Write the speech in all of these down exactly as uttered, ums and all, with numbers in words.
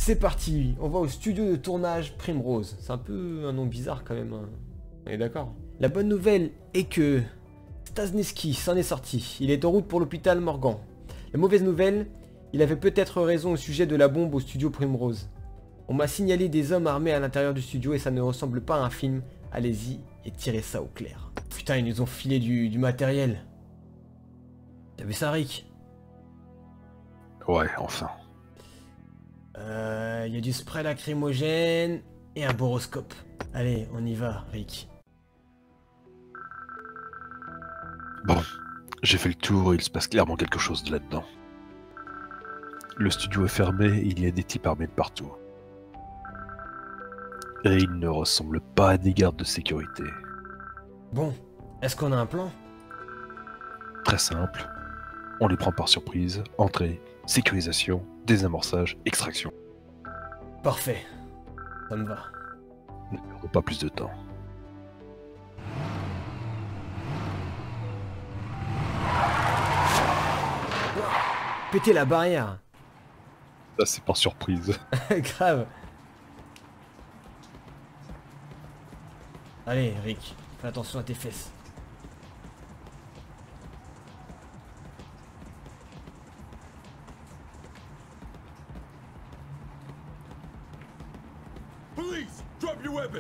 C'est parti, on va au studio de tournage Primrose. C'est un peu un nom bizarre quand même, hein. On est d'accord. La bonne nouvelle est que Staszewski s'en est sorti. Il est en route pour l'hôpital Morgan. La mauvaise nouvelle, il avait peut-être raison au sujet de la bombe au studio Primrose. On m'a signalé des hommes armés à l'intérieur du studio et ça ne ressemble pas à un film. Allez-y et tirez ça au clair. Putain, ils nous ont filé du, du matériel. T'as vu ça, Rick? Ouais, enfin. Euh, y a du spray lacrymogène et un boroscope. Allez, on y va, Rick. Bon, j'ai fait le tour et il se passe clairement quelque chose de là-dedans. Le studio est fermé et il y a des types armés de partout. Et ils ne ressemblent pas à des gardes de sécurité. Bon, est-ce qu'on a un plan? Très simple. On les prend par surprise. Entrée, sécurisation, désamorçage, extraction. Parfait. Ça me va. Ne perdons pas plus de temps. Péter la barrière. Ça, c'est par surprise. Grave. Allez, Rick, fais attention à tes fesses. Police, drop your weapon.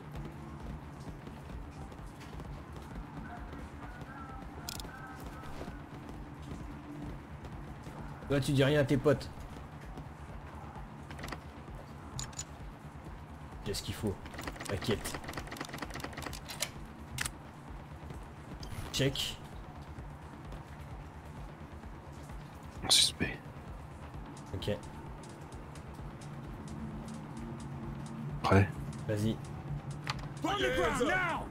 Toi, tu dis rien à tes potes. J'ai ce qu'il faut. T'inquiète. Check. Suspect. Ok. Prêt? Vas-y. Put your hands up.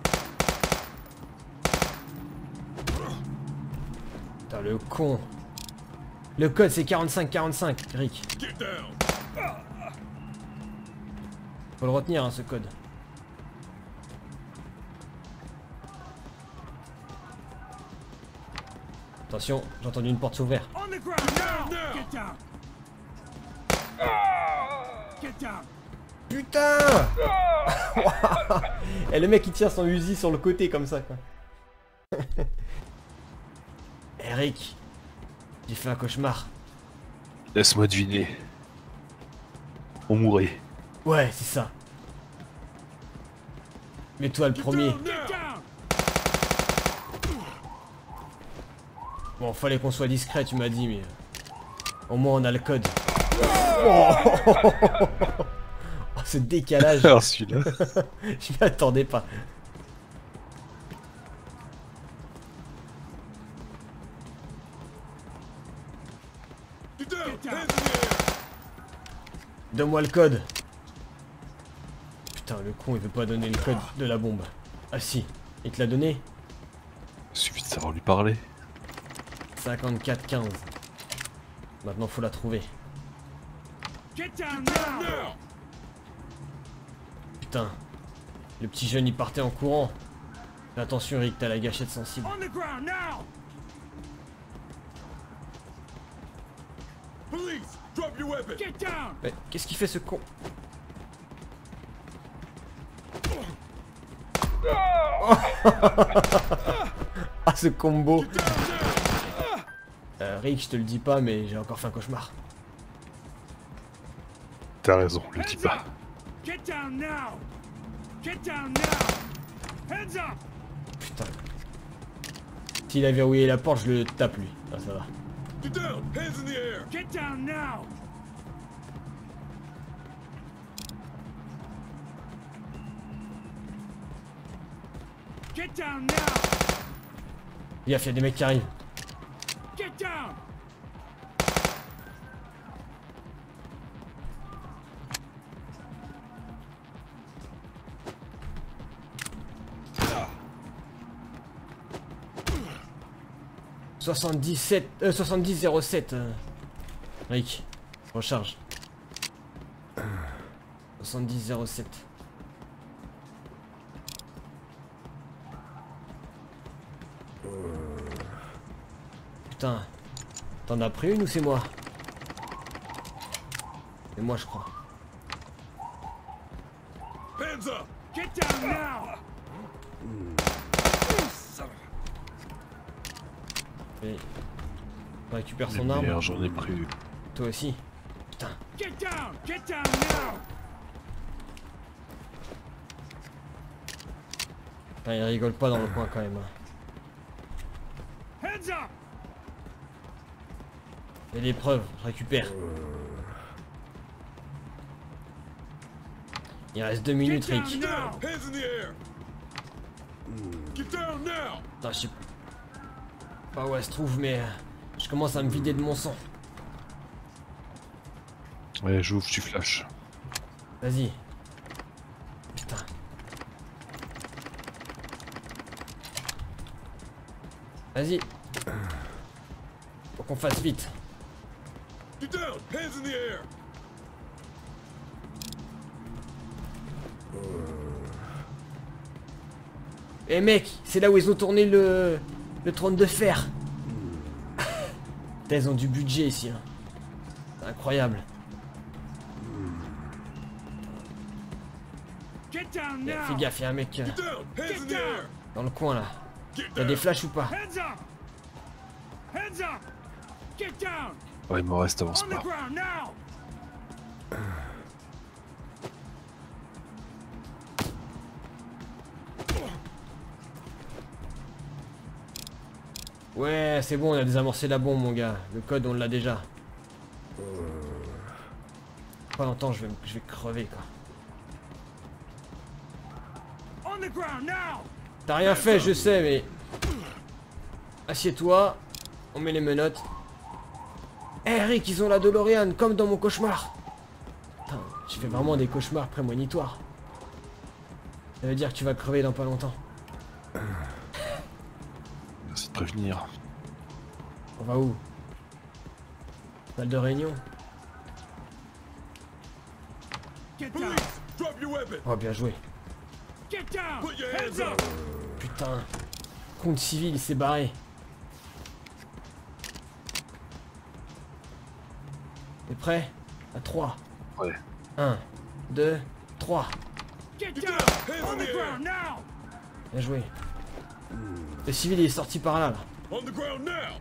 Putain, le con. Le code, c'est quarante-cinq quarante-cinq, Rick. Get down. Faut le retenir, hein, ce code. Attention, j'ai entendu une porte s'ouvrir. On the ground now. Get down. Get down. Putain. Et le mec il tire son Uzi sur le côté comme ça quoi. Eric, j'ai fait un cauchemar. Laisse-moi deviner. On mourrait. Ouais, c'est ça. Mets-toi le premier. Get down. Bon, fallait qu'on soit discret, tu m'as dit, mais au moins on a le code. Oh, oh, ce décalage. Alors celui-là. Je m'y attendais pas. Get down. Hands in the air. Donne-moi le code. Putain, le con, il veut pas donner le code de la bombe. Ah si, il te l'a donné. Il suffit de savoir lui parler. cinquante-quatre quinze. Maintenant, faut la trouver. Get down now. Putain. Le petit jeune, il partait en courant. Fais attention, Rick, t'as la gâchette sensible. On the ground now. Police, drop your weapon. Get down. Mais qu'est-ce qu'il fait, ce con? Ah, ce combo. Euh, Rick, je te le dis pas, mais j'ai encore fait un cauchemar. T'as raison, le dis pas. Get down now. Get down now. Hands up. Putain. S'il a verrouillé la porte, je le tape, lui. Ah, ça va. Get down. Hands in the air. Get down now. Get down now. Gaffe, y'a des mecs qui arrivent. Get down. soixante-dix-sept... Euh, soixante-dix zéro sept. Euh... Rick, recharge. soixante-dix zéro sept. Putain. T'en as pris une ou c'est moi? C'est moi, je crois. Hands up! Get down now! Et... On récupère son Mais arme. merde, j'en ai pris. Toi aussi. Putain. Get down! Get down now! Putain, il rigole pas dans le coin quand même. Hands up! Il y a des preuves, je récupère. Il reste deux minutes, Get down Rick. now! Hands in the air! Get down now! Putain, je sais pas où elle se trouve, mais euh, je commence à me vider de mon sang. Ouais, j'ouvre, tu flash. Vas-y. Putain. Vas-y. Faut qu'on fasse vite. Get down! Hands in the air! Eh mec, c'est là où ils ont tourné le, le trône de fer. Putain, ils ont du budget ici. Hein. C'est incroyable. Get down Eh, now! fais gaffe, il y a un mec euh, Get down! Hands in the air! dans le coin là. Get T'as down! des flashs ou pas? Hands up! Hands up! Get down! Ouais, il me reste, avance On the pas. ground now! Ouais, c'est bon, on a désamorcé la bombe, mon gars. Le code, on l'a déjà. Pas longtemps, je vais, je vais crever, quoi. On the ground now! T'as rien fait, je sais, mais... Assieds-toi. On met les menottes. Eh, Rick, ils ont la DeLorean, comme dans mon cauchemar. Putain, je fais vraiment des cauchemars prémonitoires. Ça veut dire que tu vas crever dans pas longtemps. Merci de prévenir. On va où? Salle de réunion? Get down! Police! Drop your weapon! Oh, bien joué. Get down! Put your Hands hands up! up! Putain. Compte civil, il s'est barré. T'es prêt? À trois. Ouais. un, deux, trois. Get Get down! down! Hands On in the the ground air! now! Bien joué. Le civil il est sorti par là, là. On the ground now!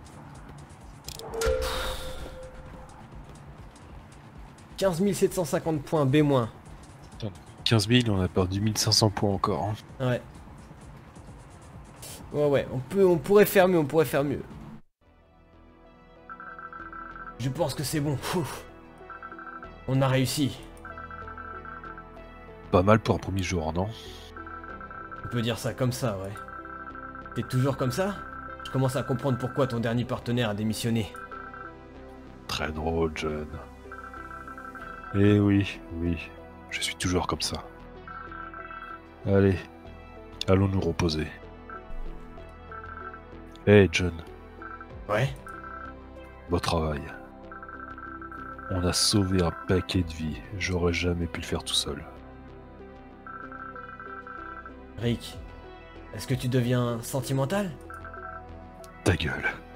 quinze mille sept cent cinquante points, B-. quinze mille, on a perdu mille cinq cents points encore. Hein. Ouais. Ouais, ouais, on, peut, on pourrait faire mieux, on pourrait faire mieux. Je pense que c'est bon. Ouf. On a réussi. Pas mal pour un premier jour, non? On peut dire ça comme ça, ouais. T'es toujours comme ça? Je commence à comprendre pourquoi ton dernier partenaire a démissionné. Très drôle, John. Eh oui, oui, je suis toujours comme ça. Allez, allons nous reposer. Eh John, Ouais? beau travail. On a sauvé un paquet de vies, j'aurais jamais pu le faire tout seul. Rick, est-ce que tu deviens sentimental? Ta gueule.